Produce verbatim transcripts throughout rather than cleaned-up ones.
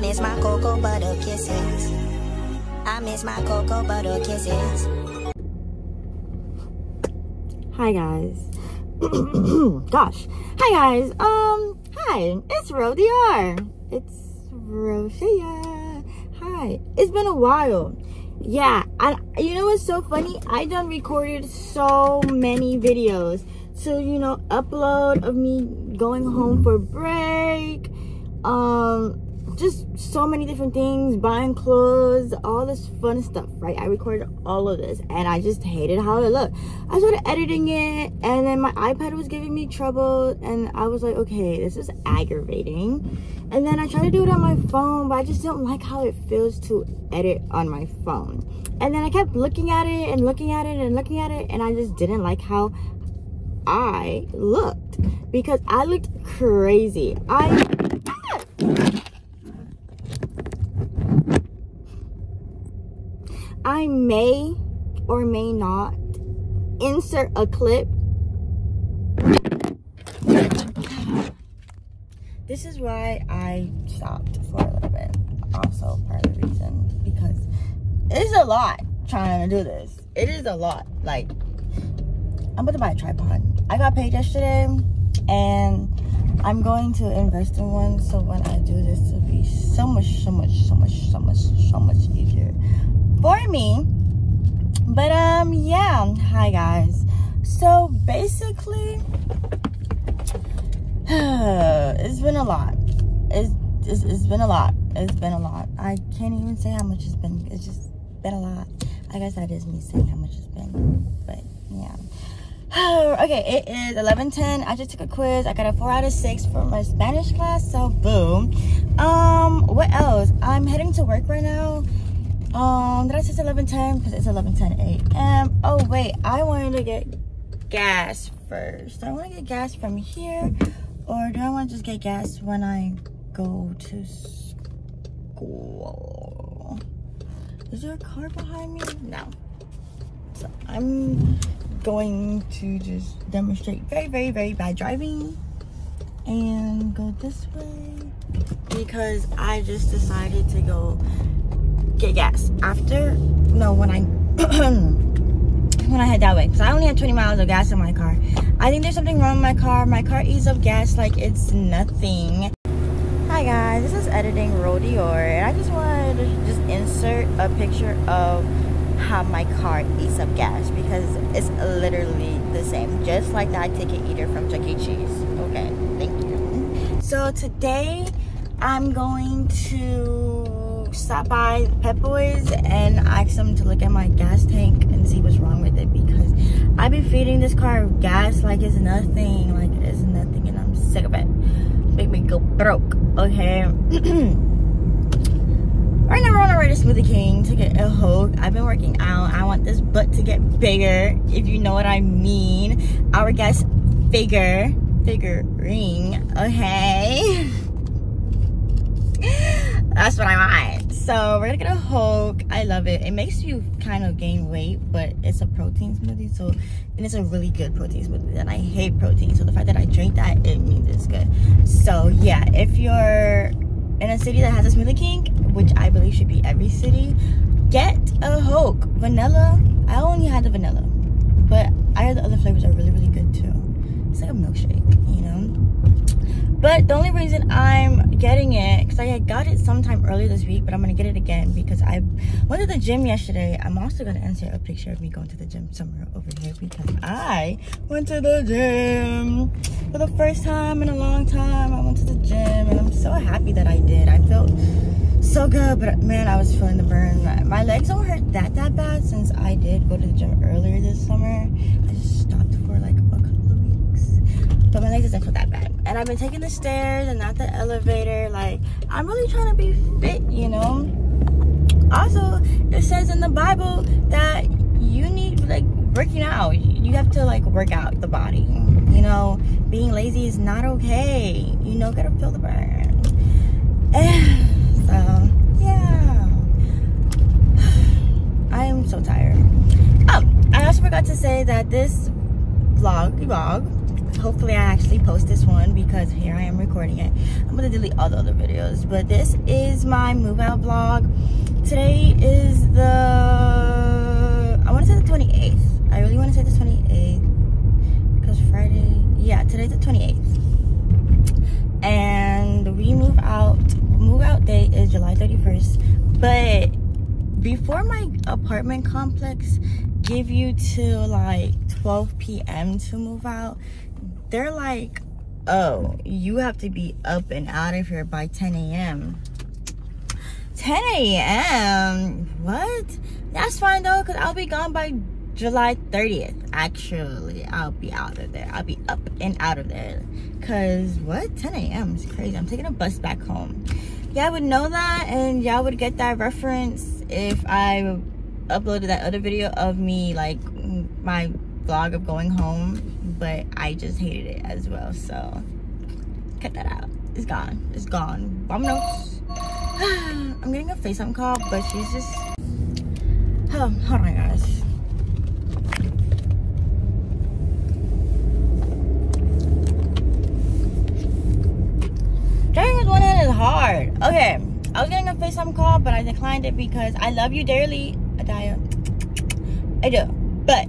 miss my cocoa butter kisses. I miss my cocoa butter kisses. Hi guys. Gosh. Hi guys. Um, hi. It's Ro D R. It's Roshia. Hi. It's been a while. Yeah, and you know what's so funny? I done recorded so many videos to, you know, upload of me going home for break. Um, just so many different things, buying clothes, all this fun stuff, right? I recorded all of this and I just hated how it looked. I started editing it and then my iPad was giving me trouble and I was like, okay, this is aggravating. And then I tried to do it on my phone, but I just don't like how it feels to edit on my phone. And then I kept looking at it and looking at it and looking at it and I just didn't like how I looked because I looked crazy. I I may or may not insert a clip. This is why I stopped for a little bit. Also part of the reason because it's a lot trying to do this. It is a lot. Like, I'm about to buy a tripod. I got paid yesterday and I'm going to invest in one, so when I do this it'll be so much, so much, so much, so much, so much easier for me. But um yeah, hi guys. So basically it's been a lot. It's, it's it's been a lot. It's been a lot. I can't even say how much it's been. It's just been a lot. I guess that is me saying how much it's been. But yeah. Okay, it is eleven ten. I just took a quiz. I got a four out of six for my Spanish class, so boom. Um, what else? I'm heading to work right now. Um, did I say eleven ten? Because it's eleven ten a m Oh wait, I wanted to get gas first. Do I want to get gas from here, or do I want to just get gas when I go to school? Is there a car behind me? No. So I'm going to just demonstrate very, very, very bad driving and go this way because I just decided to go get gas after no when I when I head that way because I only had twenty miles of gas in my car. I think there's something wrong with my car. My car eats up gas like it's nothing. Hi guys, this is editing Ro D R and I just wanted to just insert a picture of how my car eats up gas because it's literally the same, just like that ticket eater from Chuck E. Cheese. Okay, thank you. So today I'm going to stop by Pep Boys and ask them to look at my gas tank and see what's wrong with it because I've been feeding this car gas like it's nothing, like it is nothing, and I'm sick of it. Make me go broke, okay? Right now we're on our way to Smoothie King to get a Hulk. I've been working out. I want this butt to get bigger, if you know what I mean. Hourglass figure, figurine, okay? That's what I want. So we're gonna get a Hulk. I love it. It makes you kind of gain weight, but it's a protein smoothie, so and it's a really good protein smoothie. And I hate protein, so the fact that I drink that, it means it's good. So yeah, if you're in a city that has a Smoothie King, which I believe should be every city, get a Hulk. Vanilla, I only had the vanilla, but I heard the other flavors are really, really good too. It's like a milkshake, you know? But the only reason I'm getting it, because I had got it sometime earlier this week, but I'm going to get it again because I went to the gym yesterday. I'm also going to insert a picture of me going to the gym somewhere over here because I went to the gym for the first time in a long time. I went to the gym and I'm so happy that I did. I felt so good, but man, I was feeling the burn. My legs don't hurt that, that bad since I did go to the gym earlier this summer. I just stopped for like a couple of weeks. But my legs doesn't feel that bad. And I've been taking the stairs and not the elevator. Like, I'm really trying to be fit, you know? Also, it says in the Bible that you need, like, working out. You have to, like, work out the body. You know, being lazy is not okay. You know, gotta feel the burn. And so, yeah. I am so tired. Oh, I also forgot to say that this vlog, vlog, hopefully I actually post this one because here I am recording it. I'm gonna delete all the other videos, but this is my move out vlog. Today is the, I want to say the twenty-eighth. I really want to say the twenty-eighth because Friday, yeah, today's the twenty-eighth. And we move out, move out date is July thirty-first. But before my apartment complex give you to like twelve p m to move out, they're like, oh, you have to be up and out of here by ten a m ten a m What? That's fine though, because I'll be gone by July thirtieth. Actually, I'll be out of there. I'll be up and out of there. Because what? ten a m is crazy. I'm taking a bus back home. Y'all would know that, and y'all would get that reference if I uploaded that other video of me, like my vlog of going home. But I just hated it as well, so cut that out. It's gone. It's gone. Vámonos. I'm getting a FaceTime call, but she's just, oh, hold on guys. Driving with one hand is hard. Okay, I was getting a FaceTime call, but I declined it because I love you dearly, Adaya. I do, but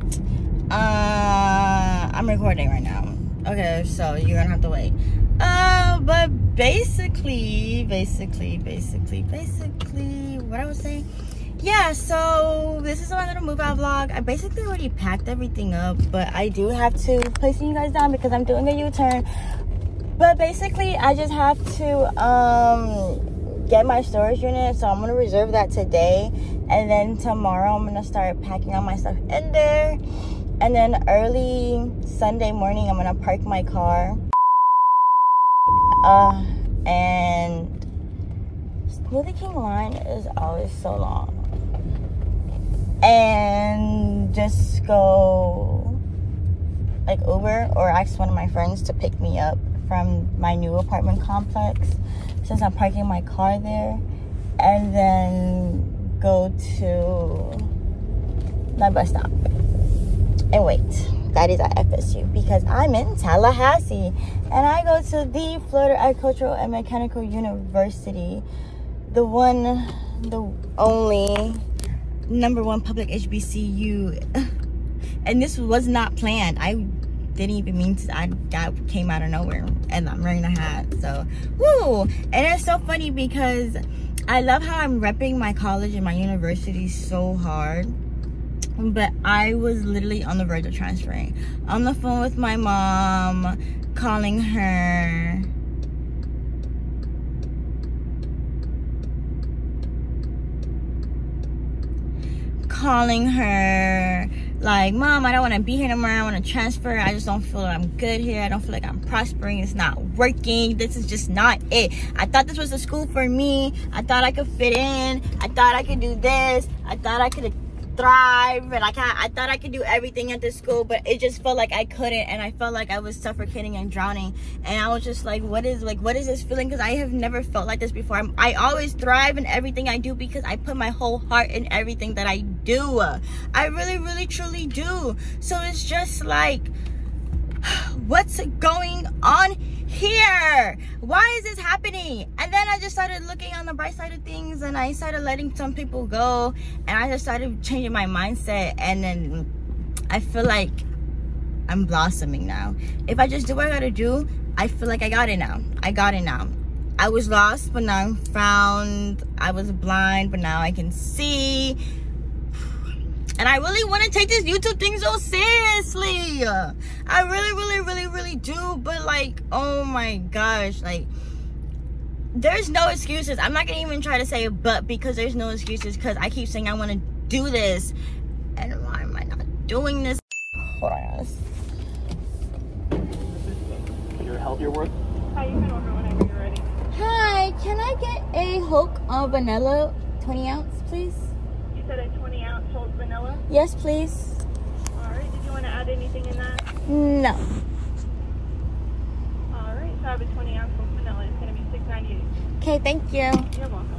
uh, I'm recording right now. Okay, so you're gonna have to wait. Uh, but basically, basically, basically, basically, what I was saying, yeah, so this is my little move out vlog. I basically already packed everything up, but I do have to place you guys down because I'm doing a U-turn. But basically, I just have to um, get my storage unit, so I'm gonna reserve that today, and then tomorrow I'm gonna start packing all my stuff in there, and then early Sunday morning I'm gonna park my car. Uh, and Smoothie King line is always so long. And just go like Uber or ask one of my friends to pick me up from my new apartment complex since I'm parking my car there. And then go to my bus stop and wait. That is at F S U because I'm in Tallahassee and I go to the Florida Agricultural and Mechanical University, the one, the only number one public H B C U. And this was not planned. I didn't even mean to. I that came out of nowhere, and I'm wearing a hat. So, woo! And it's so funny because I love how I'm repping my college and my university so hard. But I was literally on the verge of transferring. On the phone with my mom, calling her. Calling her. Like, Mom, I don't want to be here no more. I want to transfer. I just don't feel like I'm good here. I don't feel like I'm prospering. It's not working. This is just not it. I thought this was a school for me. I thought I could fit in. I thought I could do this. I thought I could thrive, and I can I thought I could do everything at this school, but it just felt like I couldn't, and I felt like I was suffocating and drowning, and I was just like, what is like what is this feeling? Because I have never felt like this before. I'm, I always thrive in everything I do because I put my whole heart in everything that I do. I really really truly do. So it's just like, what's going on here? Why is this happening? And then I just started looking on the bright side of things, and I started letting some people go, and I just started changing my mindset, and then I feel like I'm blossoming now. If I just do what I gotta do, I feel like I got it now. I got it now. I was lost, but now I'm found. I was blind, but now I can see. And I really want to take this YouTube thing so seriously. I really, really, really, really do. But like, oh my gosh, like, there's no excuses. I'm not gonna even try to say but, because there's no excuses, because I keep saying I want to do this. And why am I not doing this? Hold on, guys. Your healthier work? Hi, you can order whenever you're ready. Hi, can I get a Hulk of vanilla twenty ounce, please? You said a twenty ounce Hulk vanilla? Yes, please. Alright, did you want to add anything in that? No. Alright, so I have a twenty ounce Hulk vanilla. It's going to be six ninety-eight. Okay, thank you. You're welcome.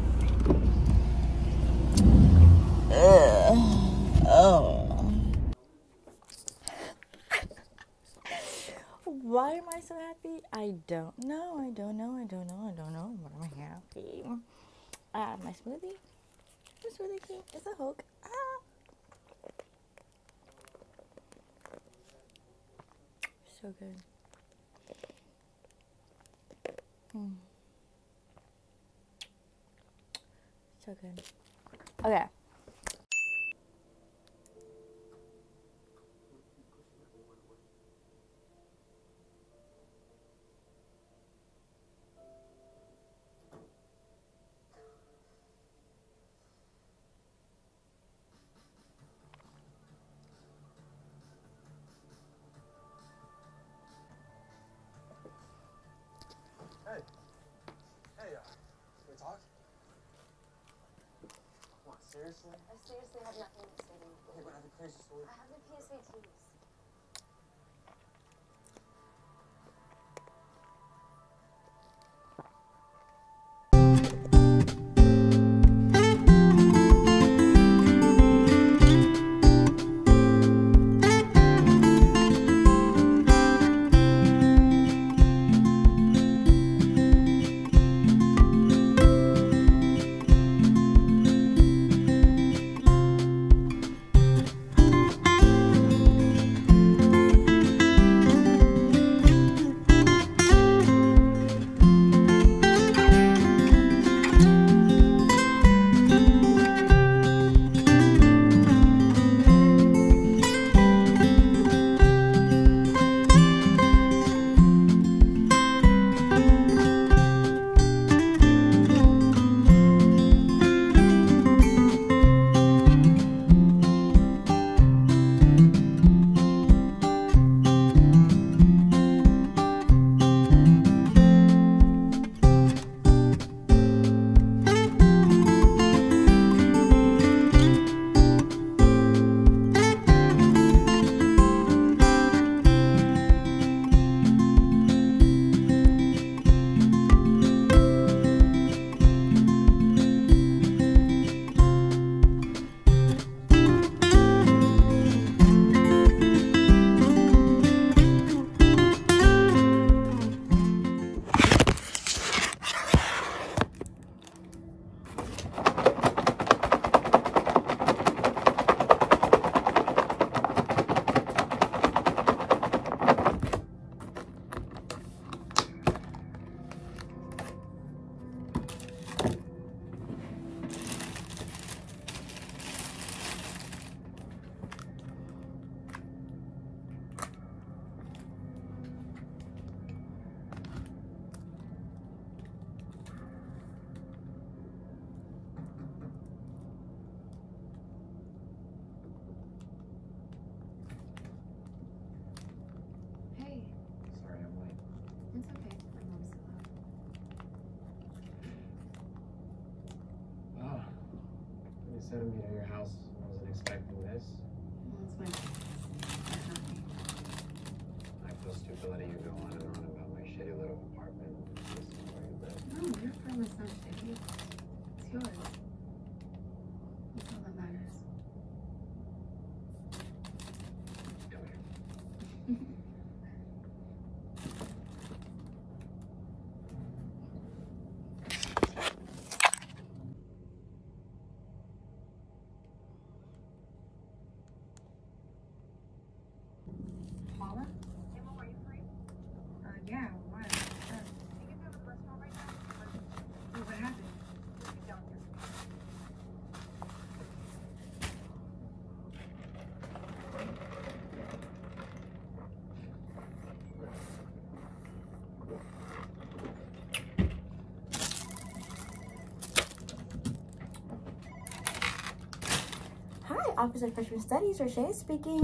Ugh. Oh. Why am I so happy? I don't know. I don't know. I don't know. I don't know. But I'm happy. I have my smoothie. My smoothie king is a Hulk. Ah. So good. Mm. So good. Okay. Hey. Hey, uh, can we talk? What, seriously? I seriously have nothing to say to you. Okay, but I have a crazy story. I have the P S A Ts. Hey, Sorry, I'm late. it's okay. My mom's still out. Oh. They said to meet at your house. I wasn't expecting this. Well, it's my fault. That's not me. I feel stupid letting you go on and on about my shitty little apartment. This is where you live. No, your apartment's not shitty. It's yours. That's all that matters. Come here. Paula? Are you free? Uh, yeah, why? What's up? Can you go to the restaurant right now? Hey, what happened? Just get down here. Hi, Office of Freshman Studies, Rochelle speaking.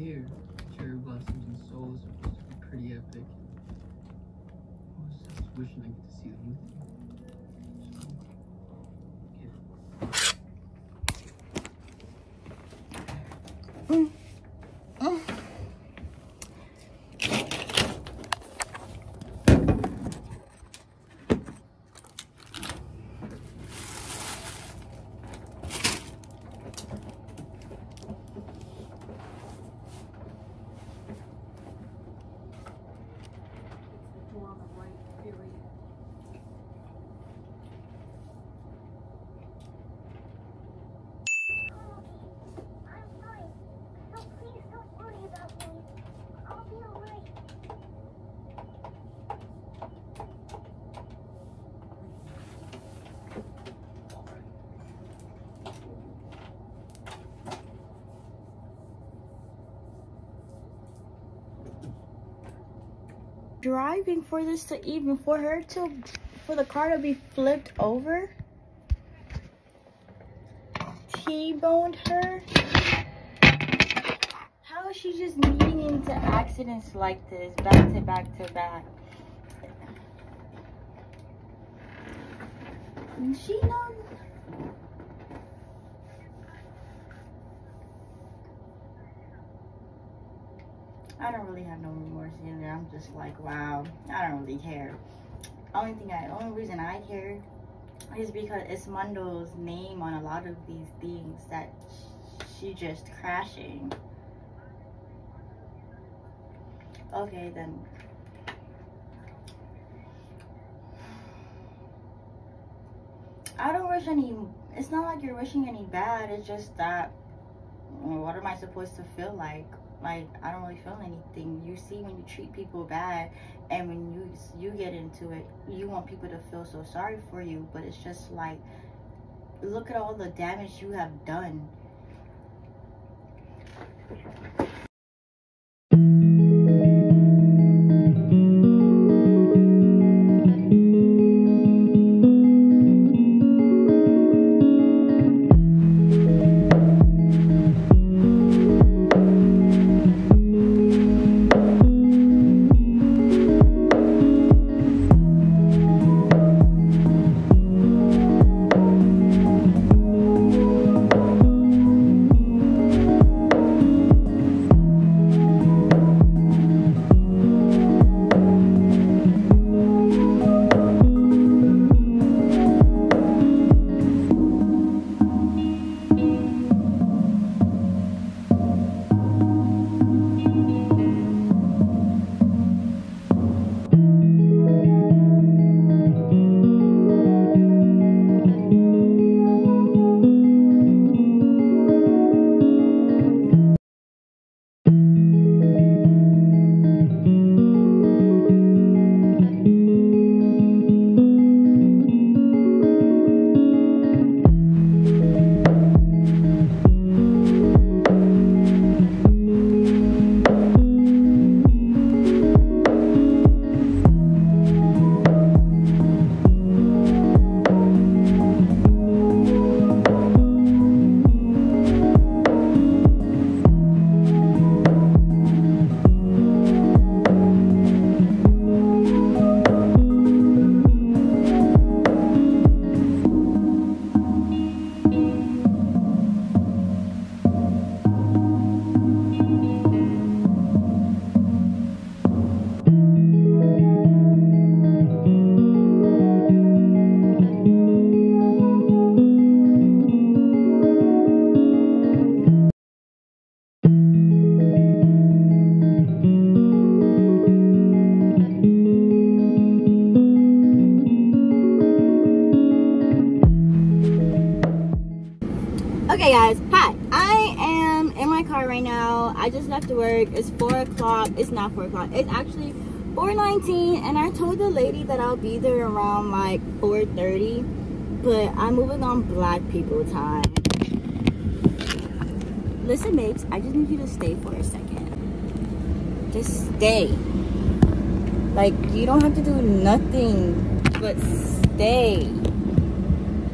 Here, cherry blossoms and souls are supposed to be pretty epic. I was just wishing I could see the movie. Mm. Mm. Driving for this to even for her to for the car to be flipped over, T-boned her. How is she just meeting into accidents like this back to back to back? And she knows. I don't really have no remorse either. I'm just like, wow, I don't really care. Only thing I, only reason I care is because it's Mondo's name on a lot of these things that she just crashing. Okay, then. I don't wish any, it's not like you're wishing any bad. It's just that, what am I supposed to feel like? Like, I don't really feel anything. You see, when you treat people bad and when you you get into it, you want people to feel so sorry for you. But it's just like, look at all the damage you have done. Okay guys, hi, I am in my car right now. I just left work. It's four o'clock. It's not four o'clock, it's actually four nineteen, and I told the lady that I'll be there around like four thirty, but I'm moving on black people time. Listen babes, I just need you to stay for a second. Just stay. Like, you don't have to do nothing but stay.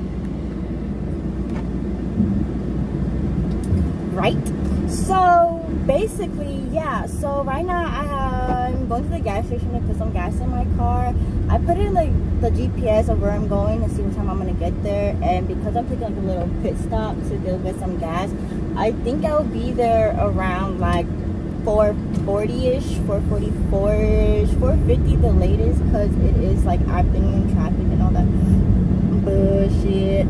Right? So basically, yeah. So right now I am going to the gas station to put some gas in my car. I put in like the G P S of where I'm going to see what time I'm gonna get there. And because I'm taking like a little pit stop to go get some gas, I think I'll be there around like four forty-ish, four forty-four-ish, four fifty the latest, because it is like I've been in traffic and all that bullshit.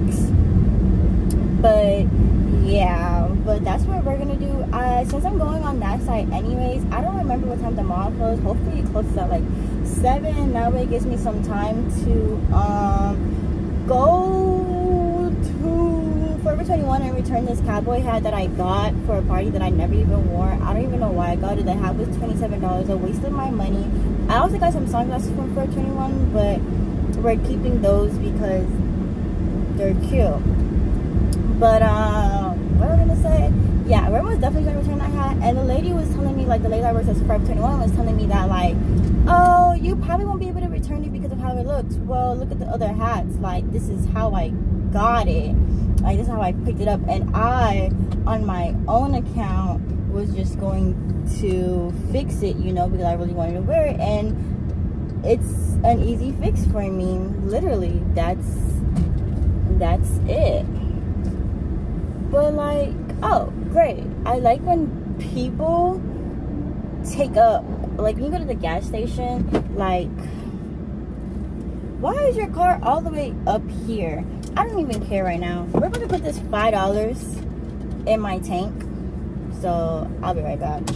But yeah, but that's what we're gonna do. Uh, since I'm going on that side anyways, I don't remember what time the mall closed. Hopefully it closes at like seven. That way it gives me some time to um go to Forever twenty-one and return this cowboy hat that I got for a party that I never even wore. I don't even know why I got it. The hat was twenty-seven dollars. I wasted my money. I also got some sunglasses from Forever twenty-one, but we're keeping those because they're cute. But um, what was I gonna say? Yeah, we're most definitely gonna return that hat. And the lady was telling me, like the lady that works at Forever twenty-one was telling me that like, oh, you probably won't be able to return it because of how it looks. Well, look at the other hats. Like, this is how I got it. Like, this is how I picked it up. And I, on my own account, was just going to fix it, you know, because I really wanted to wear it. And it's an easy fix for me. Literally, that's that's it. But like, oh great, I like when people take up, like when you go to the gas station, like, why is your car all the way up here? I don't even care right now. We're gonna put this five dollars in my tank, so I'll be right back.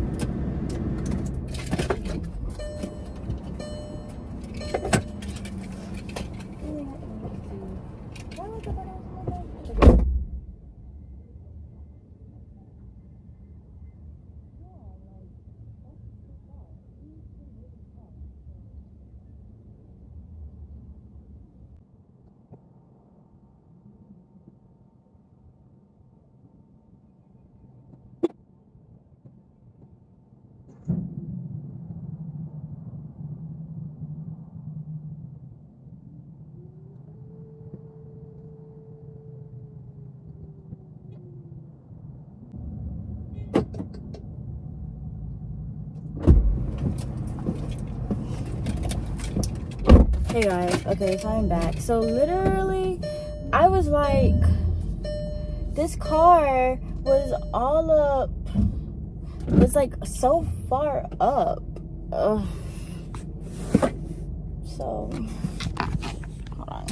Hey guys, okay, so I'm back. So literally, I was like, this car was all up, was like so far up. Ugh. So, hold on.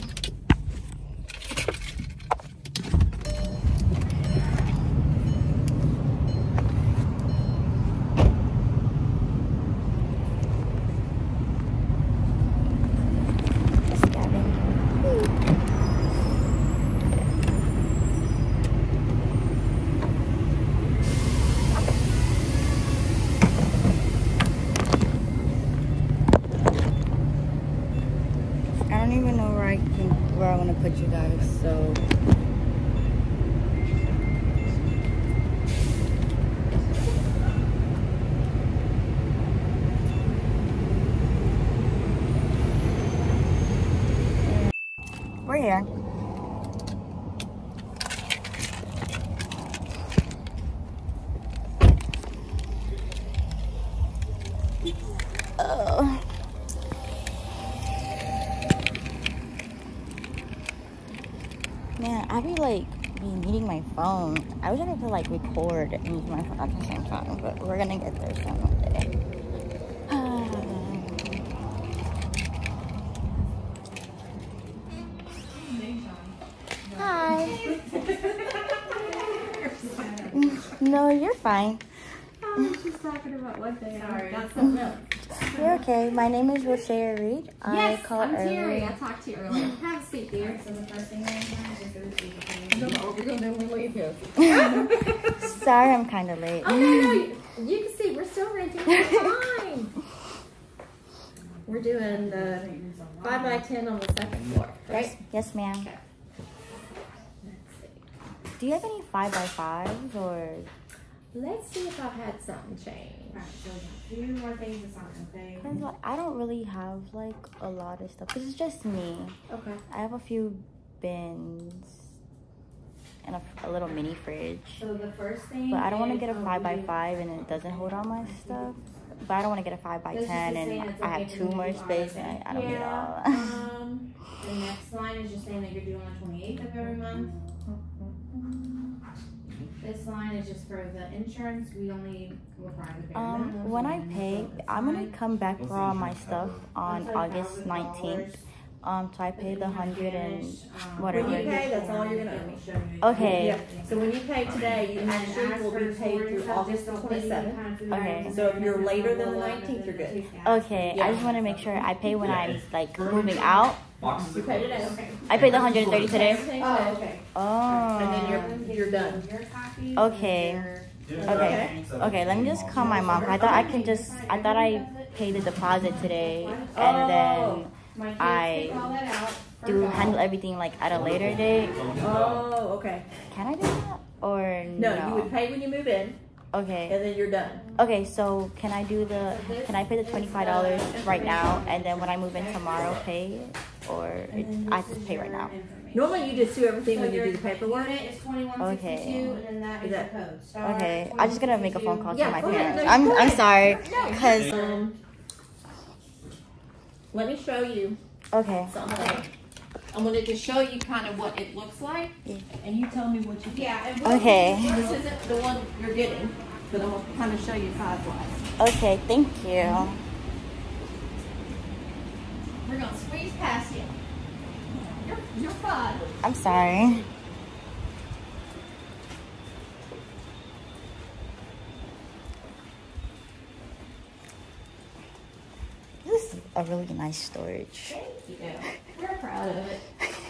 Put you guys, so we're here. Oh. Man, I be like be needing my phone. I wish I could like record and use my phone at the same time, but we're gonna get there soon one day. Hi. No, you're fine. I was just talking about one thing. Sorry, got something else. You're okay. My name is Roshea Reed. Yes, I called I'm earlier. Terry. I talked to you earlier. Have a seat, dear. So the first thing we're going to do when we leave here. Sorry, I'm kind of late. Oh, no, no. You, you can see. We're still renting. It's fine. We're doing the five by ten on the second floor, right? Yes, ma'am. Okay. Do you have any five by fives or? Let's see if I've had something change. Alright, so a few more things or something, okay? Cause like, I don't really have like a lot of stuff. Cause it's just me. Okay. I have a few bins. and a, a little mini fridge. So the first thing. But I don't want to is, get a um, five by we- five and it doesn't hold all my stuff. But I don't want to get a five by This is ten just saying and it's I okay have for too you to much do all space that. and I, I don't need Yeah, all. um, the next line is just saying that you're due on the twenty-eighth of every month. This line is just for the insurance. We only require the bare minimum. Um, when I so pay, it's I'm gonna fine. come back for all my stuff on That's like August one thousand dollars. nineteenth. Um, so I pay the hundred and Um, whatever. When you pay, that's all you're gonna owe me. Okay. Yeah, so when you pay today, you actually will be paid through August twenty-seventh. Okay. So if you're later than the nineteenth, you're good. Okay, I just want to make sure I pay when I'm like moving out. You paid it out. I paid the one hundred thirty today. Oh, okay. Oh. And then you're, you're done. Your copies. Okay. Okay. Okay, let me just call my mom. I thought I could just, I thought I paid the deposit today and then My kids I pick all that out for do God. handle everything like at a later date. Oh, okay. Can I do that? Or No, no? you would pay when you move in, Okay. and then you're done. Okay, so can I do the, can I pay the twenty-five dollars right now and then when I move in tomorrow pay it? Or it, I have to pay right now? Normally, you just do everything So when you your do the paperwork. unit is twenty-one Okay. sixty-two, and then that is Is your that- code. Star Okay, I'm just gonna make a phone call to Yeah, my go ahead. parents. No, I'm, go I'm ahead. sorry. Cause, Um, let me show you okay. something. I'm going to just show you kind of what it looks like, Yeah. and you tell me what you think. Yeah, and Okay. This isn't the one you're getting, but I'm going to kind of show you size-wise. Okay, thank you. We're going to squeeze past you. You're, you're fine. I'm sorry. This is a really nice storage. Yeah, we're proud of it.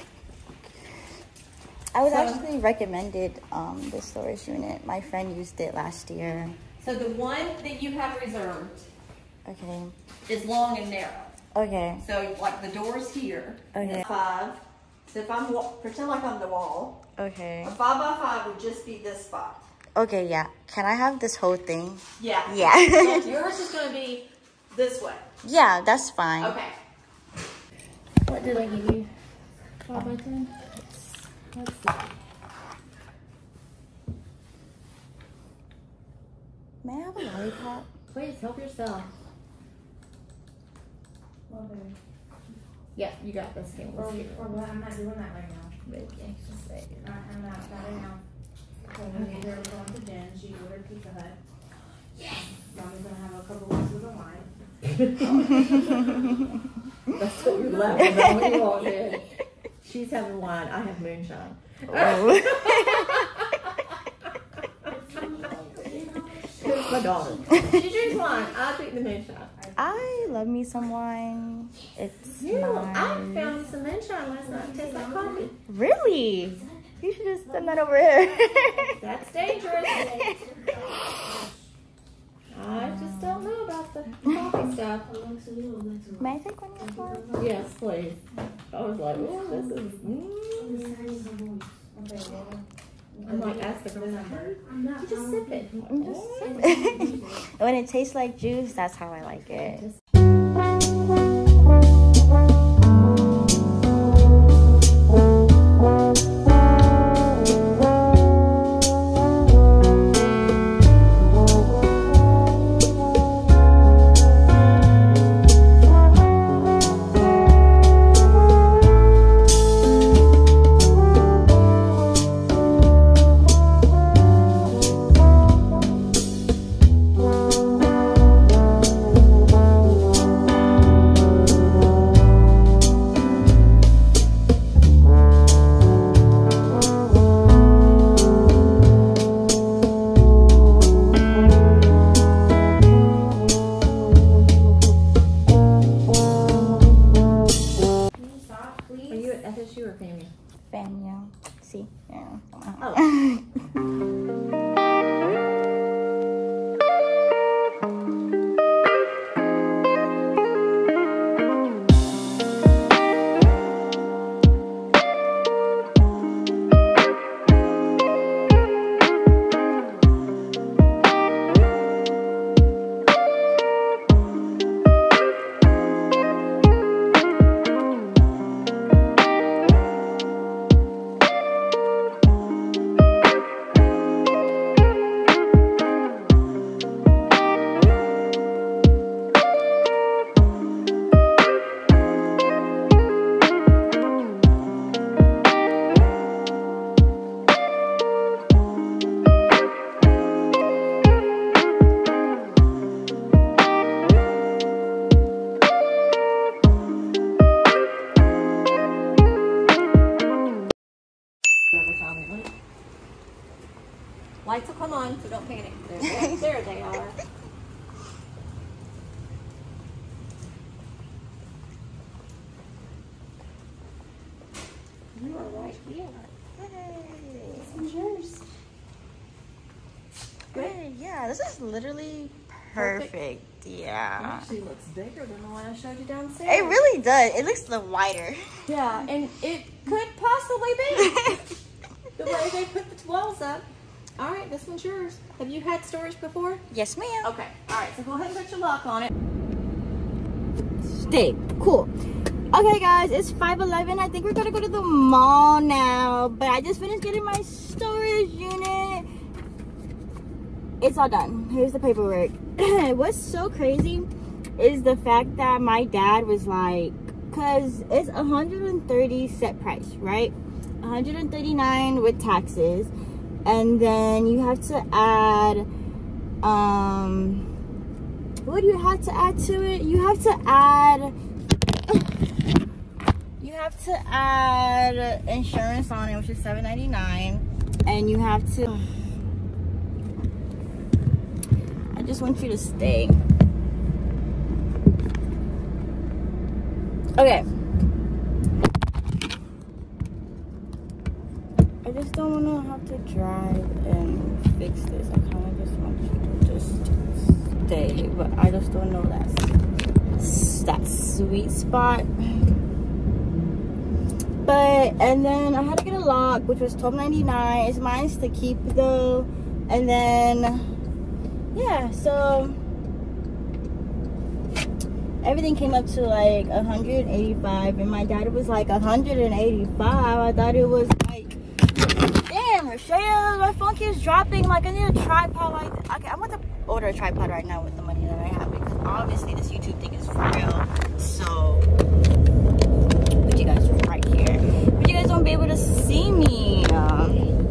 I was So- actually recommended um, this storage unit. My friend used it last year. So the one that you have reserved Okay. is long and narrow. Okay. So like the door's here. Okay. Five. So if I'm, wa- pretend like I'm the wall. Okay. A five by five would just be this spot. Okay, yeah. Can I have this whole thing? Yeah. Yeah. So yours is going to be this way. Yeah, that's fine. Okay. What did I give you? Five by ten. Let's see. May I have a lollipop? Please help yourself. Yeah, you got this thing. Or, or what? I'm not doing that right now. Wait, just say. I, I'm not, not right now. So when we were going to Jen, she ordered Pizza Hut. Yes. Mommy's gonna have a couple glasses of wine. That's what we left when we walked in. She's having wine. I have moonshine. Oh. Here's my daughter. She drinks wine. I drink the moonshine. I love me some wine. It's You, nice. I found some moonshine last night. It tastes like coffee. Really? You should just send that over here. That's dangerous. I just don't know about the coffee stuff. May I take one of yours? Yes, please. I was like, oh, this is. Mm. I'm like, ask the person. You just sip it. I'm just sipping. When it tastes like juice, that's how I like it. Are you at F S U or FAMU? Fan, yeah. See? Yeah. Oh. Lights will come on, so don't panic. There, there, there they are. You are right here. This is yours. Good. Yeah, this is literally perfect. perfect. Yeah. It actually looks bigger than the one I showed you downstairs. It really does. It looks a little wider. Yeah, and it could possibly be the way they put the walls up. All right, this one's yours. Have you had storage before? Yes, ma'am. Okay. All right, so go ahead and put your lock on it. Stay cool. Okay, guys, it's five eleven. I think we're gonna go to the mall now, but I just finished getting my storage unit. It's all done. Here's the paperwork. What's so crazy is the fact that my dad was like, because it's one hundred thirty set price, right? one hundred thirty-nine with taxes, and then you have to add, um, what do you have to add to it? You have to add, you have to add insurance on it, which is seven ninety-nine, and you have to, I just want you to stay. Okay. I just don't want to have to drive and fix this. I kind of just want you to just stay, but I just don't know that that sweet spot. But and then I had to get a lock, which was twelve ninety-nine. It's mine to keep though, and then yeah, so everything came up to like one hundred eighty-five, and my dad was like one hundred eighty-five. I thought it was like, damn, Rochelle, my phone keeps dropping. Like, I need a tripod. Like, okay, I'm about to order a tripod right now with the money that I have, because obviously this YouTube thing is for real. So, put you guys right here, but you guys won't be able to see me. Uh,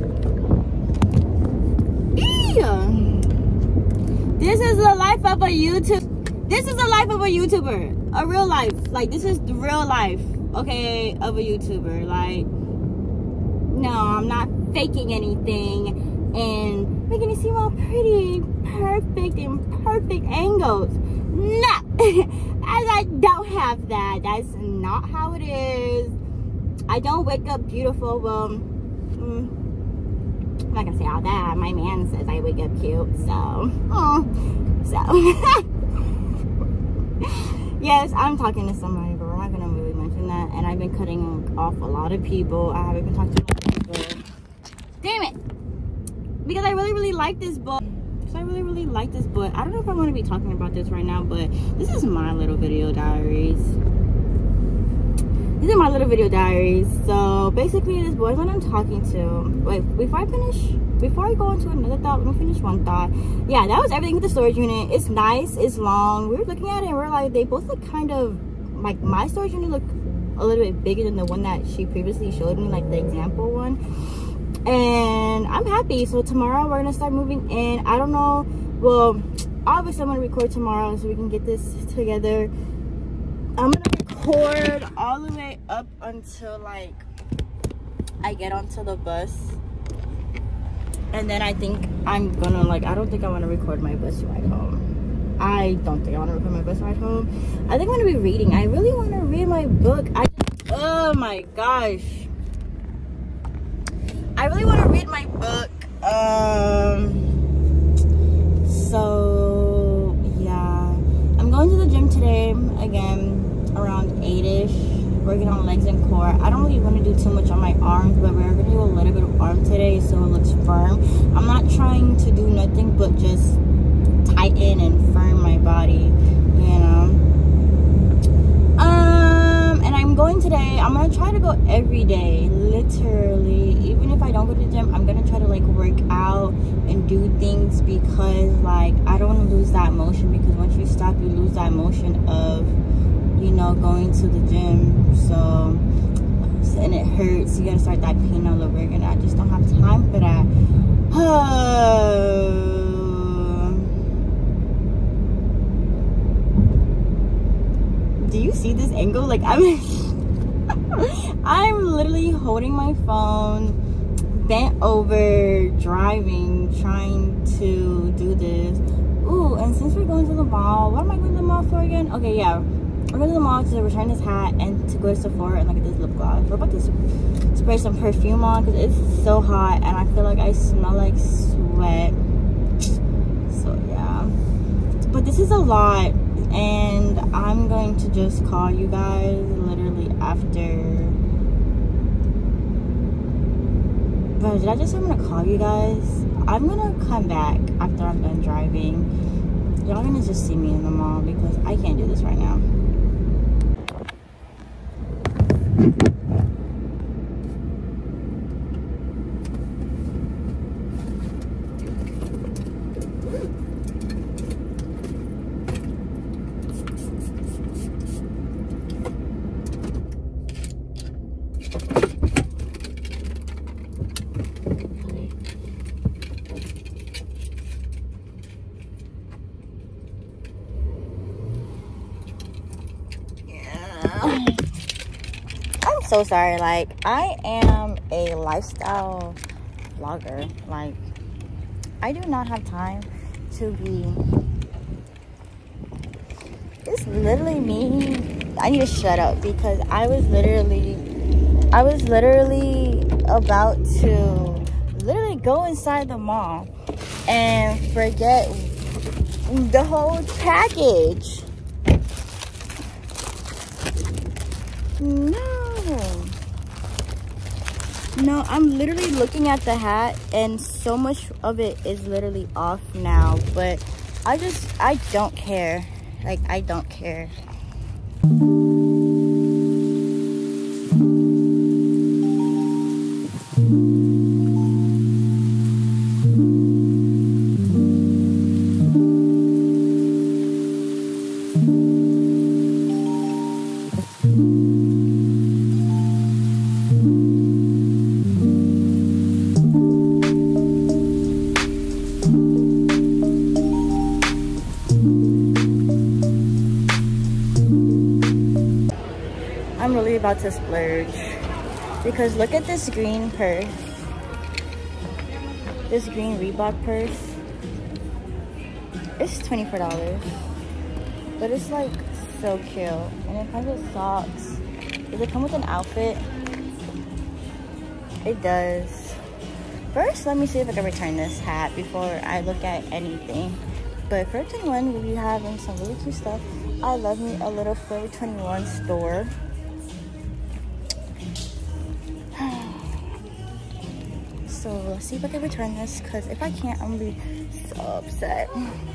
yeah. This is the life of a YouTube. This is the life of a YouTuber, a real life. Like, this is the real life, okay, of a YouTuber. Like, no, I'm not faking anything and making it seem all pretty, perfect, and perfect angles. No, as I don't have that. That's not how it is. I don't wake up beautiful. Well, mm, I'm not gonna say all that. My man says I wake up cute, so, oh, so. Yes, I'm talking to somebody, but we're not gonna really mention that. And I've been cutting off a lot of people. I haven't been talking to a lot of people. Damn it! Because I really, really like this book. Because I really, really like this book. I don't know if I want to be talking about this right now, but this is my little video diaries. These are my little video diaries. So basically, this boy is what I'm talking to. Wait, before I finish, before I go into another thought, let me finish one thought. Yeah, that was everything with the storage unit. It's nice, it's long. We were looking at it and we're like, they both look kind of, like, my storage unit looked a little bit bigger than the one that she previously showed me, like the example one. And I'm happy. So tomorrow we're gonna start moving in. I don't know, well, obviously I'm gonna record tomorrow so we can get this together. I'm gonna record all the way up until like I get onto the bus, and then I think I'm gonna, like, I don't think I want to record my bus ride home. I don't think I want to record my bus ride home. I think I'm gonna be reading. I really want to read my book. I just, oh my gosh, I really want to read my book. Um so yeah, I'm going to the gym today again around eight-ish, working on legs and core. I don't really want to do too much on my arms, but we're going to do a little bit of arm today so it looks firm. I'm not trying to do nothing but just tighten and firm my body, you know. Um, and I'm going today. I'm going to try to go every day, literally. Even if I don't go to the gym, I'm going to try to, like, work out and do things, because, like, I don't want to lose that motion, because once you stop, you lose that motion of, you know, going to the gym. So, and it hurts. You gotta start that pain all over again. I just don't have time for that. Do you see this angle? Like, I'm I'm literally holding my phone, bent over, driving, trying to do this. Ooh, and since we're going to the mall, what am I going to the mall for again? Okay, yeah. We're going to the mall to return this hat and to go to Sephora and look at this lip gloss. We're about to spray some perfume on because it's so hot and I feel like I smell like sweat. So, yeah. But this is a lot and I'm going to just call you guys literally after. Bro, did I just say I'm gonna call you guys? I'm gonna come back after I'm done driving. Y'all gonna just see me in the mall because I can't do this right now. I'm so sorry. Like, I am a lifestyle vlogger. Like, I do not have time to be. It's literally me. I need to shut up because I was literally, I was literally about to literally go inside the mall and forget the whole package. No. No, I'm literally looking at the hat and so much of it is literally off now, but I just, I don't care. Like, I don't care. I'm really about to splurge because look at this green purse. This green Reebok purse. It's twenty-four dollars. But it's like so cute. And it comes with socks. Does it come with an outfit? It does. First, let me see if I can return this hat before I look at anything. But Forever twenty-one will be having some really cute stuff. I love me a little Forever twenty-one store. So let's see if I can return this, because if I can't, I'm gonna be so upset.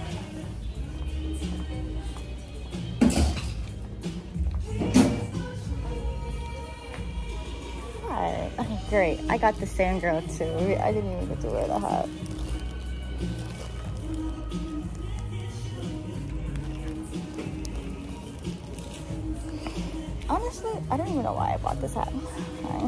Alright, okay, great. I got the same girl too. I didn't even get to wear the hat. Honestly, I don't even know why I bought this hat. Okay.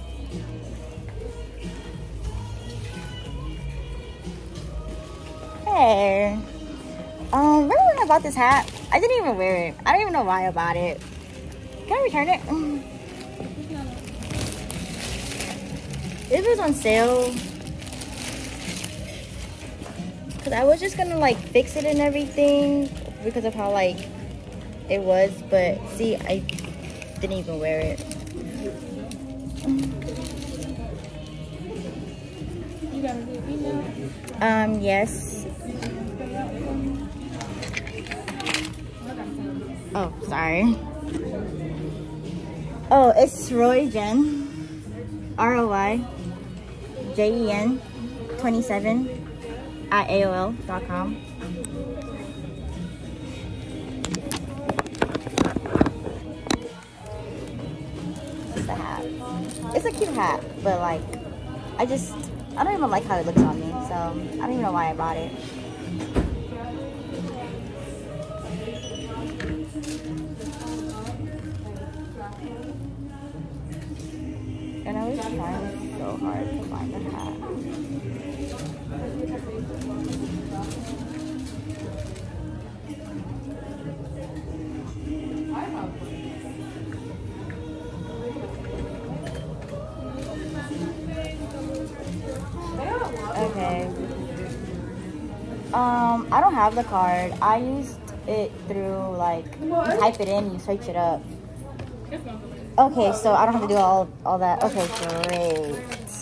Hey, um, remember when I bought this hat? I didn't even wear it. I don't even know why I bought it. Can I return it? It was on sale. Cause I was just gonna like fix it and everything because of how like it was, but see, I didn't even wear it. You gotta do email? Um, yes. Oh, sorry. Oh, it's Roy Jen, R O Y J E N twenty-seven at A O L dot com. It's the hat. It's a cute hat, but like, I just, I don't even like how it looks on me, so I don't even know why I bought it. And I was trying so hard to find a hat. Okay. Um, I don't have the card. I used it through like you type it in, you search it up. Okay, so I don't have to do all all that. Okay, great.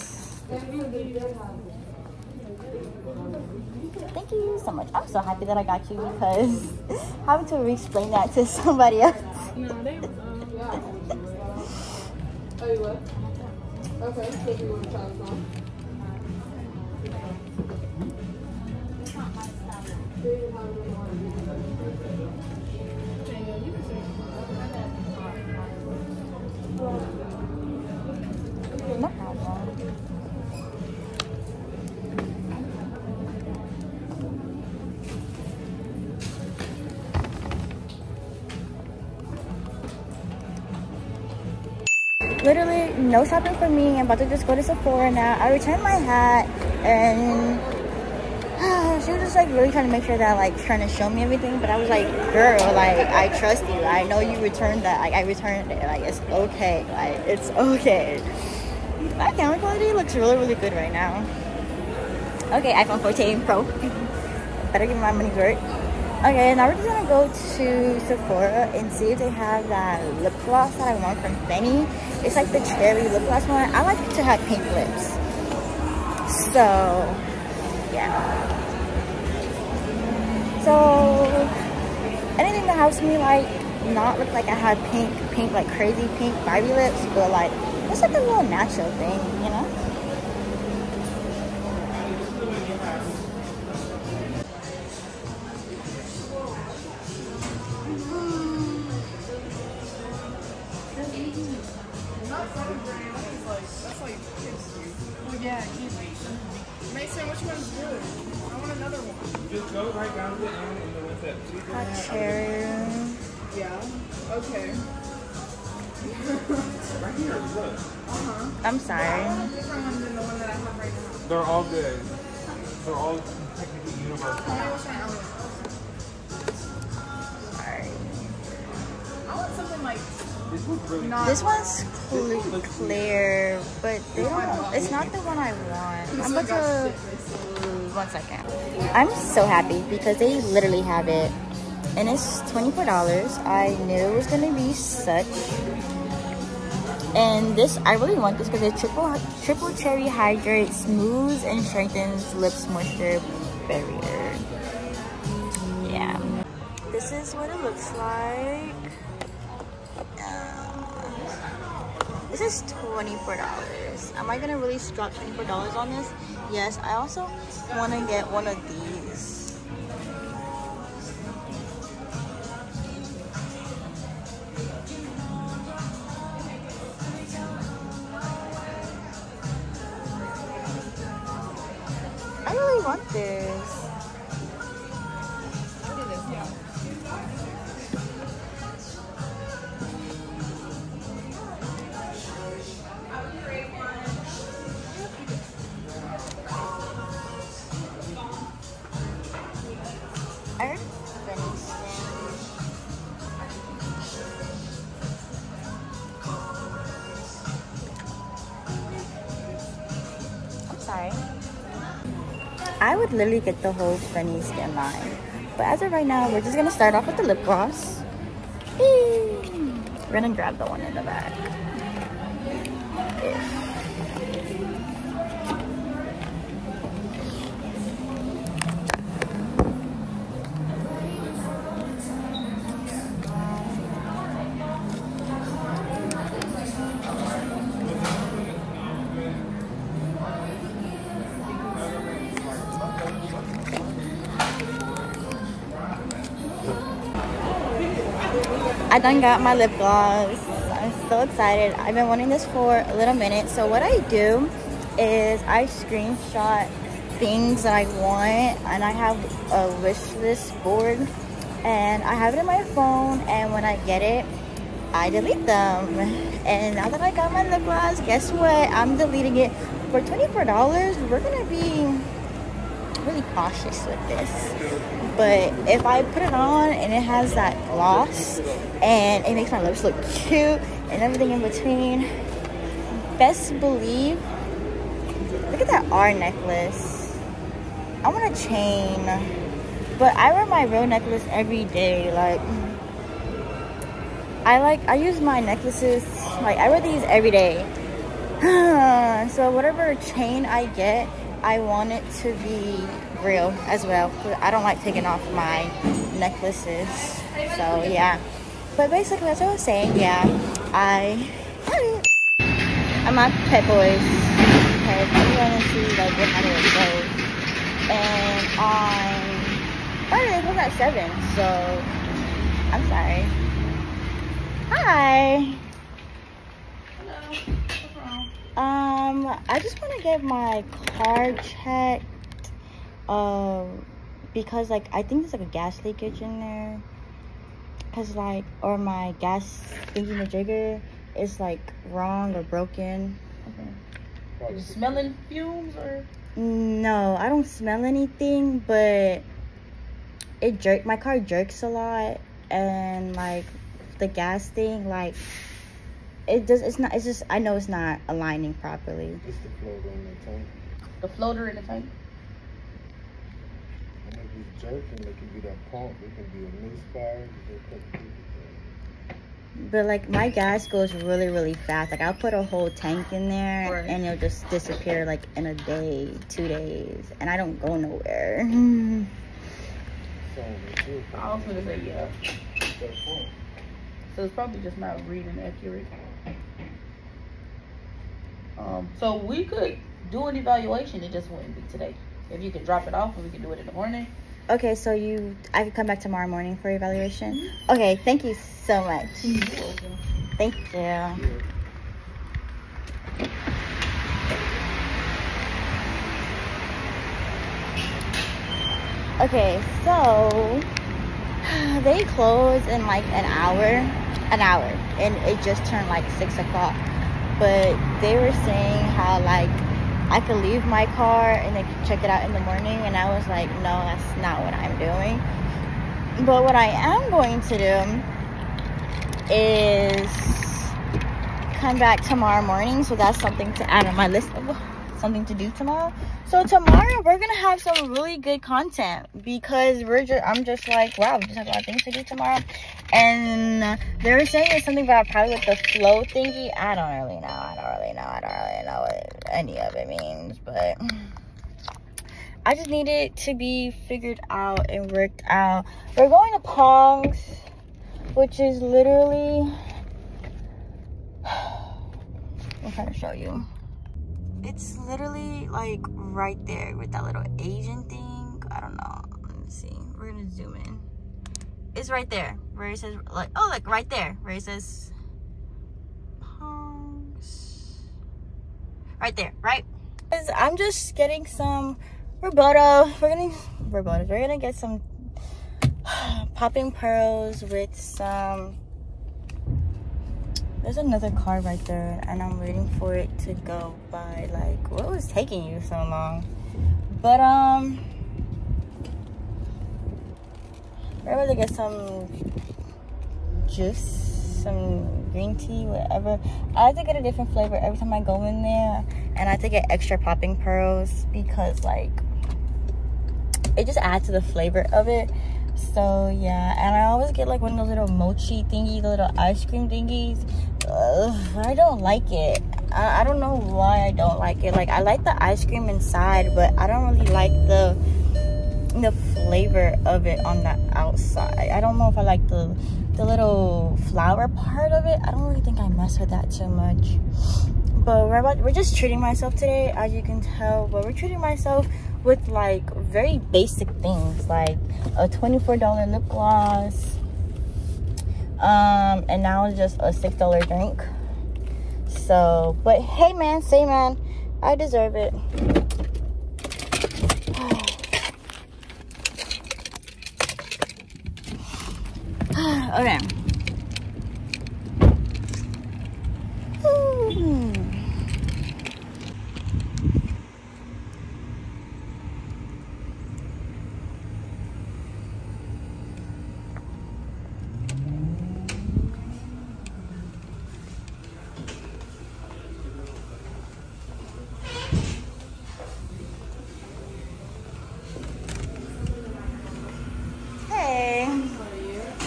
Thank you so much. I'm so happy that I got you because having to re-explain that to somebody else. No, they um, Oh, you what? Okay, so you want to try this on? No problem. Literally no shopping for me. I'm about to just go to Sephora now. I returned my hat and she was just like really trying to make sure that like trying to show me everything, but I was like, girl, like I trust you. I know you returned that. Like I returned it. Like it's okay. Like it's okay. My camera quality looks really really good right now. Okay, iPhone fourteen Pro. Better give my money work. Okay, now we're just gonna go to Sephora and see if they have that lip gloss that I want from Fenty. It's like the cherry lip gloss one. I like to have pink lips. So, yeah. So, anything that helps me like not look like I have pink, pink, like crazy pink Barbie lips, but like, it's like a little natural thing, you know? Mason, which one's good? I want another one. Just go right down to the end and the ones that she did. Hot cherry. Yeah. Okay. Right here, look. Uh-huh. I'm sorry. Different ones than the one that I have right now. They're all good. They're all technically universal. Tell me which one I want. Sorry. I want something like This one's really not. This one's cl clear, but they don't, it's not the one I want. I'm about to, one second. I'm so happy because they literally have it. And it's twenty-four dollars. I knew it was gonna be such. And this, I really want this because it's triple, triple cherry hydrate, smooths and strengthens lips moisture barrier. Yeah. This is what it looks like. This is twenty-four dollars. Am I gonna really drop twenty-four dollars on this? Yes, I also want to get one of these. I really want this. I heard Venison. I'm sorry. I would literally get the whole Fenty Skin line. But as of right now, we're just gonna start off with the lip gloss. We're gonna grab the one in the back. I done got my lip gloss. I'm so excited. I've been wanting this for a little minute. So what I do is I screenshot things that I want, and I have a wish list board, and I have it in my phone, and when I get it, I delete them. And now that I got my lip gloss, guess what? I'm deleting it. For twenty-four dollars, we're gonna be really cautious with this. But if I put it on and it has that gloss and it makes my lips look cute and everything in between, best believe, look at that R necklace. I want a chain, but I wear my real necklace every day. Like, I like, I use my necklaces, like, I wear these every day. So whatever chain I get, I want it to be real as well. I don't like taking off my necklaces. So yeah. But basically, as I was saying, yeah, I I'm at Pet Boys because I'm going to see like what how it goes. And on Friday, it goes at seven. So I'm sorry. Hi. Um, I just want to get my car checked, um, because, like, I think there's, like, a gas leakage in there, because, like, or my gas thingy majigger is, like, wrong or broken. Okay. Are you smelling fumes, or? No, I don't smell anything, but it jerk, my car jerks a lot, and, like, the gas thing, like, it does. It's not. It's just. I know it's not aligning properly. It's the floater in the tank. The floater in the tank. And if it's jerking, it can be that pump. It can be a misfire. But like my gas goes really, really fast. Like I'll put a whole tank in there, right, and it'll just disappear like in a day, two days, and I don't go nowhere. I was gonna say yeah. So it's probably just not reading accurate. Um, so we could do an evaluation. It just wouldn't be today. If you could drop it off, and we could do it in the morning. Okay, so you, I could come back tomorrow morning for evaluation. Mm-hmm. Okay, thank you so much. You're welcome. Thank you. Yeah. Okay, so they close in like an hour, an hour, and it just turned like six o'clock. But they were saying how like I could leave my car and they could check it out in the morning, and I was like, no, that's not what I'm doing. But what I am going to do is come back tomorrow morning, so that's something to add on my list of something to do tomorrow. So tomorrow we're gonna have some really good content because we're just I'm just like, wow, we just have a lot of things to do tomorrow. And they were saying it's something about probably with the flow thingy. I don't really know. I don't really know. I don't really know what any of it means, but I just need it to be figured out and worked out. We're going to Pong's, which is literally, I'm trying to show you. It's literally like right there with that little Asian thing. I don't know. Let me see. We're gonna zoom in. It's right there where it says like, oh, like right there where it says Pong's. Right there, right? I'm just getting some Roboto. We're gonna Robotos. We're gonna get some popping pearls with some. There's another car right there, and I'm waiting for it to go by. Like, what was taking you so long? But um, we're able to get some juice, some green tea, whatever. I like to get a different flavor every time I go in there, and I have to get extra popping pearls because like it just adds to the flavor of it. So yeah, and I always get like one of those little mochi thingies, the little ice cream thingies. Ugh, I don't like it. I, I don't know why I don't like it. Like I like the ice cream inside, but I don't really like the the flavor of it on the outside. I don't know if I like the the little flour part of it. I don't really think I mess with that too much. But we're about, we're just treating myself today, as you can tell. But we're treating myself with like very basic things, like a twenty-four dollar lip gloss, um and now it's just a six dollar drink. So but hey man, say man, I deserve it. Okay. Hmm.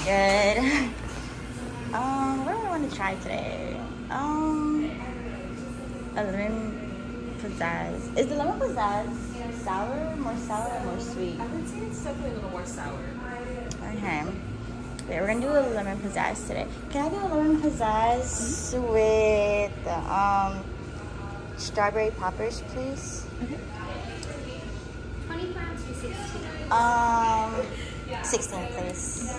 good. Um, what do I want to try today? Um, a lemon pizzazz. Is the lemon pizzazz sour, more sour, or more sweet? I would say it's definitely a little more sour. Okay. Okay, we're gonna do a lemon pizzazz today. Can I do a lemon pizzazz mm-hmm. with the um strawberry poppers, please? Mm-hmm. twenty-five to sixteen. Um, sixteen, please.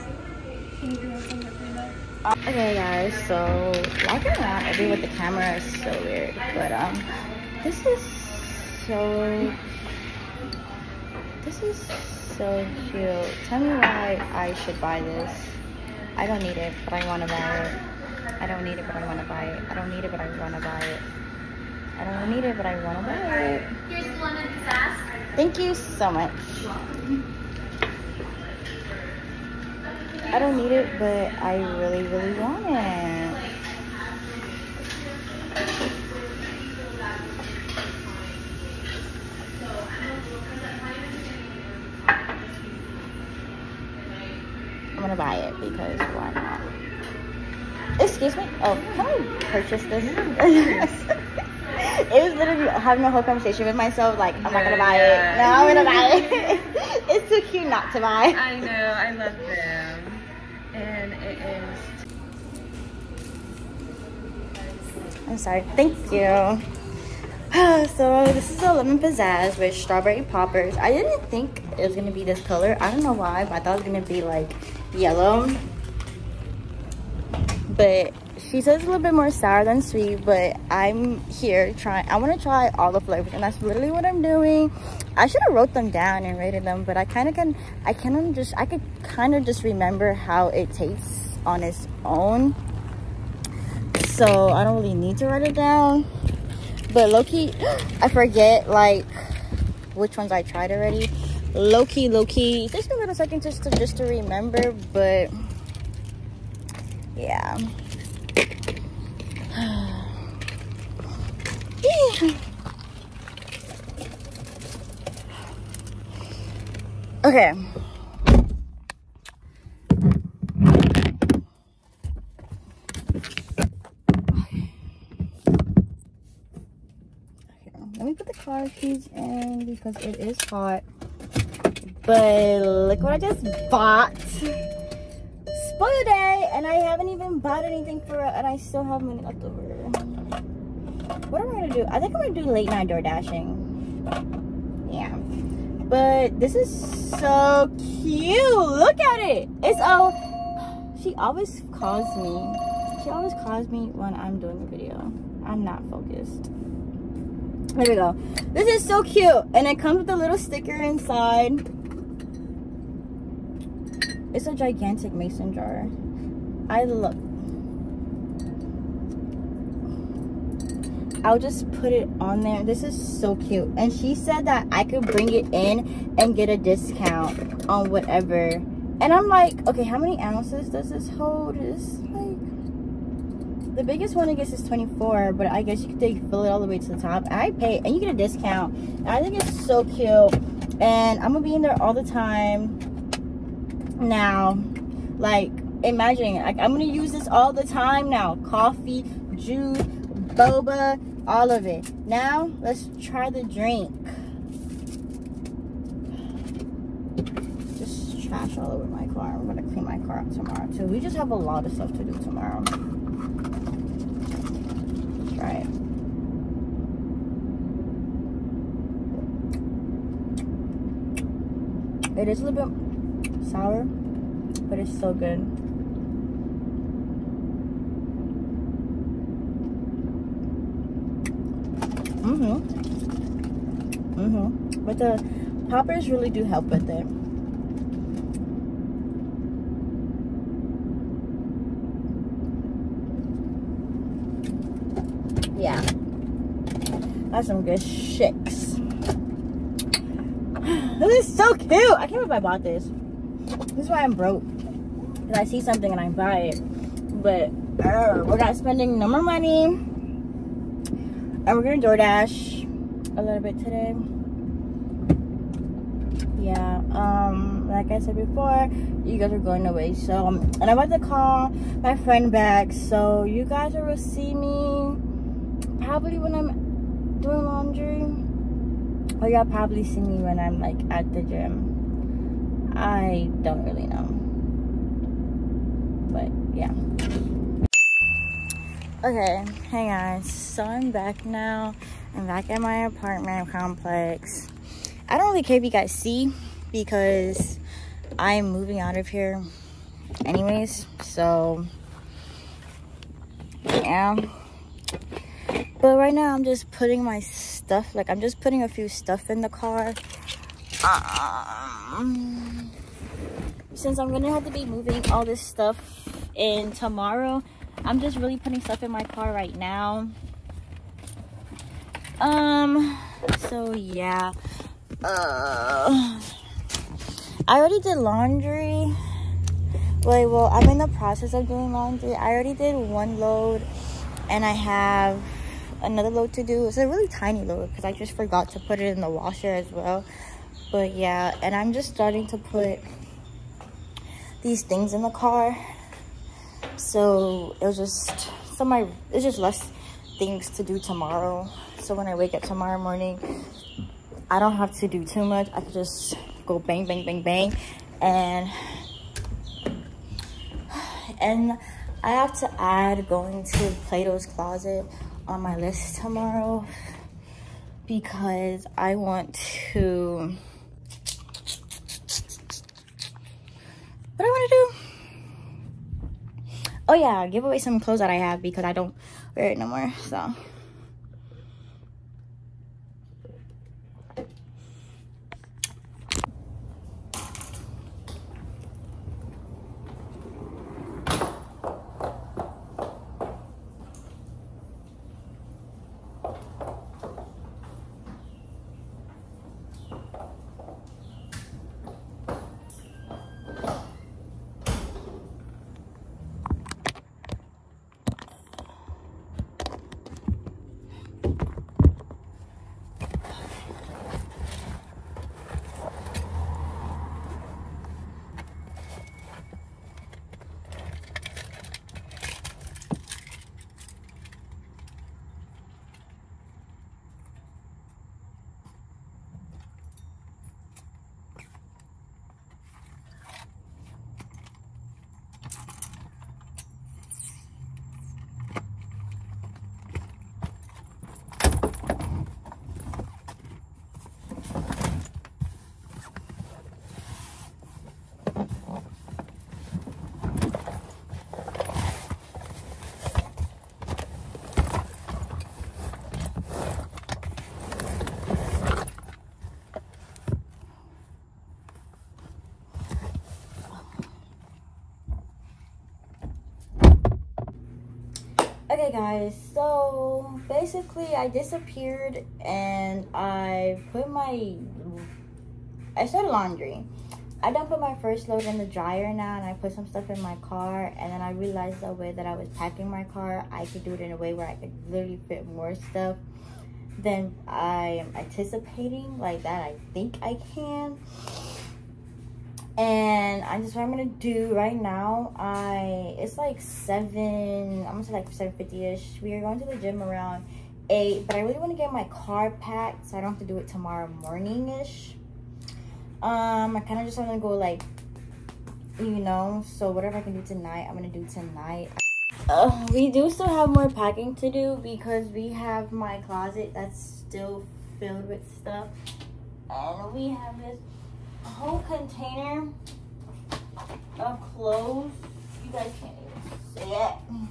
Okay, guys. So walking around everywhere with the camera is so weird, but um, this is so. This is so cute. Tell me why I should buy this. I don't need it, but I want to buy it. I don't need it, but I want to buy it. I don't need it, but I want to buy it. I don't need it, but I want to buy it. Here's the lemon pizzazz. Thank you so much. I don't need it, but I really, really want it. I'm gonna buy it because why not? Excuse me? Oh, can I purchase this? It was literally having a whole conversation with myself, like, I'm not gonna buy yeah. it. No, I'm gonna buy it. It's too cute not to buy. I know, I love them. And it is. I'm sorry, thank you. So this is a lemon pizzazz with strawberry poppers. I didn't think it was gonna be this color. I don't know why, but I thought it was gonna be like yellow. But she says it's a little bit more sour than sweet, but I'm here trying. I want to try all the flavors, and that's literally what I'm doing. I should have wrote them down and rated them, but I kind of can. I kind of just. I could kind of just remember how it tastes on its own, so I don't really need to write it down. But low-key, I forget like which ones I tried already. Low-key, low-key. It takes me a little second just to just to remember, but yeah. Okay. Let me put the car keys in because it is hot. But look what I just bought. Spoil day, and I haven't even bought anything for it, and I still have money left over. What am I gonna do? I think I'm gonna do late night door dashing. Yeah. But this is so cute. Look at it. It's all. She always calls me. She always calls me when I'm doing a video. I'm not focused. There we go. This is so cute, and it comes with a little sticker inside. It's a gigantic mason jar. I love. I'll just put it on there. This is so cute. And she said that I could bring it in and get a discount on whatever. And I'm like, okay, how many ounces does this hold? It's like, the biggest one I guess is twenty-four, but I guess you could take, fill it all the way to the top. And I pay, and you get a discount. And I think it's so cute. And I'm gonna be in there all the time now. Like, imagine, like, I'm gonna use this all the time now. Coffee, juice, boba, all of it. Now let's try the drink. Just trash all over my car. I'm gonna clean my car up tomorrow too. We just have a lot of stuff to do tomorrow. Let's try it. It is a little bit sour, but it's so good. Mm-hmm. Mm-hmm. But the poppers really do help with it. Yeah. That's some good shakes. This is so cute. I can't believe I bought this. This is why I'm broke. Because I see something and I buy it. But uh, we're not spending no more money. And we're going to DoorDash a little bit today. Yeah. Um, like I said before, you guys are going away. So, um, and I'm about to call my friend back. So you guys will see me probably when I'm doing laundry. Or y'all probably see me when I'm like at the gym. I don't really know. But yeah. Okay, hey guys. So I'm back now. I'm back at my apartment complex. I don't really care if you guys see because I'm moving out of here anyways. So yeah. But right now I'm just putting my stuff, like I'm just putting a few stuff in the car. Um, since I'm gonna have to be moving all this stuff in tomorrow, I'm just really putting stuff in my car right now. Um, so yeah. Uh, I already did laundry. Wait, well, I'm in the process of doing laundry. I already did one load, and I have another load to do. It's a really tiny load because I just forgot to put it in the washer as well. But yeah, and I'm just starting to put these things in the car. So it was just some my it's just less things to do tomorrow. So when I wake up tomorrow morning, I don't have to do too much. I can just go bang, bang, bang, bang. And, and I have to add going to Plato's Closet on my list tomorrow because I want to, what do I want to do? Oh yeah, give away some clothes that I have because I don't wear it no more, so. Okay guys, so basically I disappeared and I put my, I started laundry. I done put my first load in the dryer now, and I put some stuff in my car, and then I realized the way that I was packing my car, I could do it in a way where I could literally fit more stuff than I am anticipating, like that I think I can. And I just what I'm gonna do right now. I it's like seven. I'm gonna say like seven fifty ish. We are going to the gym around eight, but I really want to get my car packed so I don't have to do it tomorrow morning ish. Um, I kind of just want to go like, you know. So whatever I can do tonight, I'm gonna do tonight. Uh, we do still have more packing to do because we have my closet that's still filled with stuff, and we have this whole container of clothes. You guys can't even see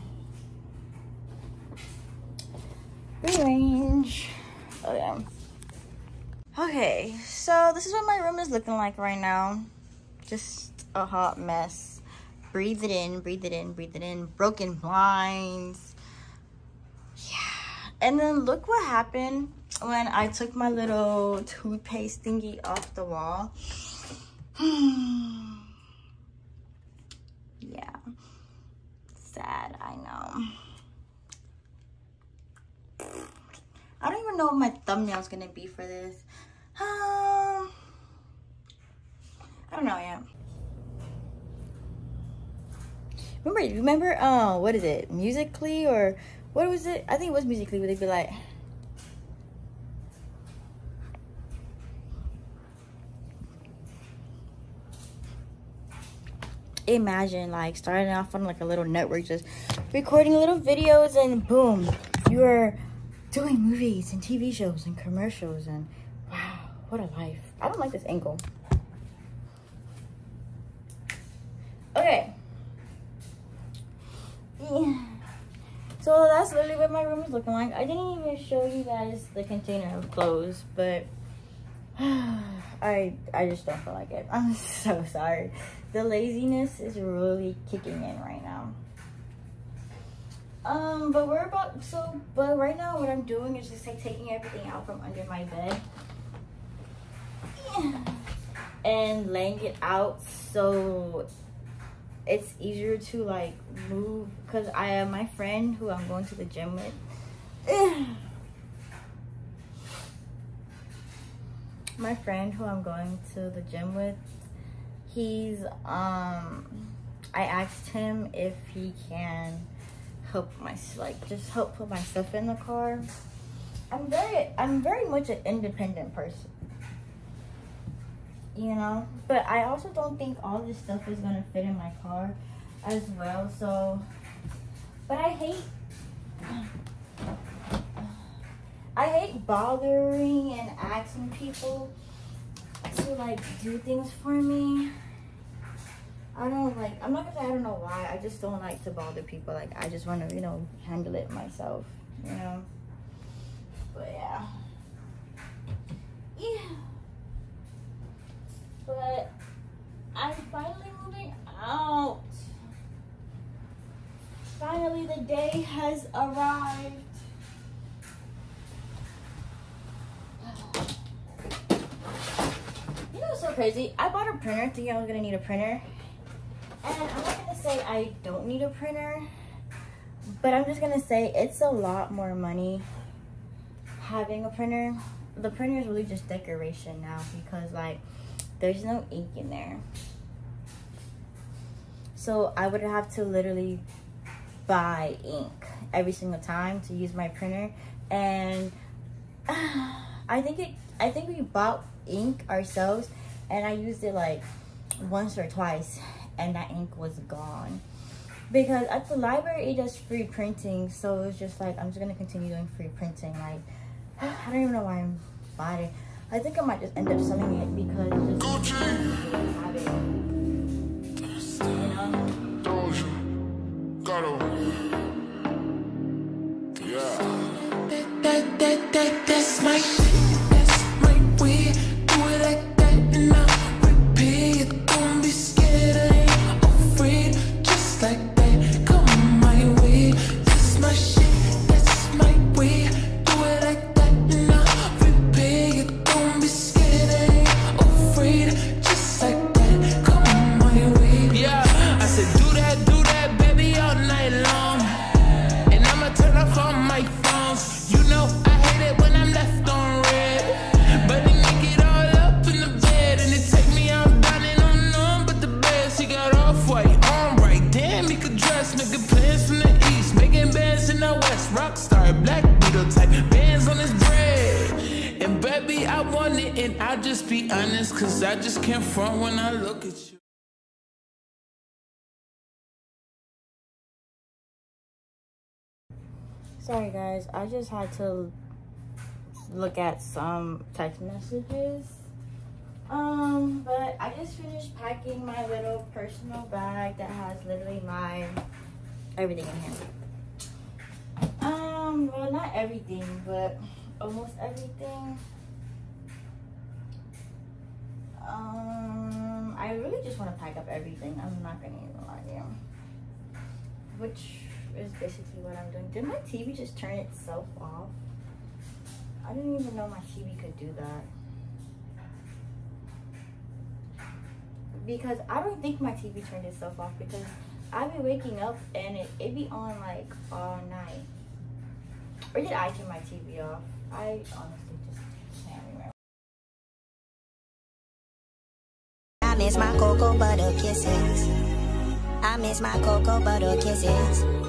it. Rearrange. Oh yeah. Okay, so this is what my room is looking like right now. Just a hot mess. Breathe it in, breathe it in, breathe it in. Broken blinds. Yeah. And then look what happened when I took my little toothpaste thingy off the wall. Yeah. Sad, I know. I don't even know what my thumbnail's gonna be for this. Um, I don't know yet. Remember, remember, uh, what is it? Musically or what was it? I think it was Musically where they'd be like, imagine like starting off on like a little network, just recording little videos, and boom, you're doing movies and T V shows and commercials, and wow, what a life. I don't like this angle. Okay. Yeah. So that's literally what my room is looking like. I didn't even show you guys the container of clothes, but I I just don't feel like it. I'm so sorry. The laziness is really kicking in right now. Um, but we're about so but right now what I'm doing is just like taking everything out from under my bed. Yeah. And laying it out so it's easier to like move, because I have my friend who I'm going to the gym with. My friend who I'm going to the gym with, he's um I asked him if he can help my like just help put my stuff in the car. I'm very I'm very much an independent person, you know, but I also don't think all this stuff is gonna fit in my car as well. So, but I hate I hate bothering and asking people to like do things for me. I don't like, I'm not gonna say I don't know why, I just don't like to bother people. Like, I just want to, you know, handle it myself, you know. But yeah. Yeah. But I'm finally moving out. Finally, the day has arrived. You know what's so crazy? I bought a printer thinking I was gonna need a printer. And I'm not gonna say I don't need a printer, but I'm just gonna say it's a lot more money having a printer. The printer is really just decoration now because like there's no ink in there. So I would have to literally buy ink every single time to use my printer. And uh, I think it I think we bought ink ourselves and I used it like once or twice and that ink was gone. Because at the library it does free printing, so it's just like I'm just gonna continue doing free printing. Like I don't even know why I'm buying it. I think I might just end up selling it because it's just have it. You know? Doja, Gato. Yeah. That, that, that, that, that's my shit. That's my way. Do it like that and I'll repeat. Don't be scared, I ain't afraid. Just like that, come my way. This is my shit. That's my way. Do it like that and I'll repeat. Don't be scared, I ain't afraid. Just like that, come my way. Yeah, I said do that, do that, baby, all night long. And I'ma turn off all my phones. You know I hate it when I'm left on red, but they make it all up in the bed and it take me out down and on none but the best. He got off white on right, damn he could dress, making plans from the east, making bands in the west, rock star, black beetle type, bands on his bread. And baby I want it and I'll just be honest, cause I just can't front when I look at you. Sorry guys, I just had to look at some text messages. Um, but I just finished packing my little personal bag that has literally my everything in here. Um, well not everything, but almost everything. Um, I really just want to pack up everything. I'm not gonna even lie to you. Which is basically what I'm doing. Did my T V just turn itself off? I didn't even know my T V could do that. Because I don't think my T V turned itself off because I've been waking up and it, it be on like all night. Or did I turn my T V off? I honestly just can't remember. miss my cocoa butter kisses. I miss my cocoa butter kisses.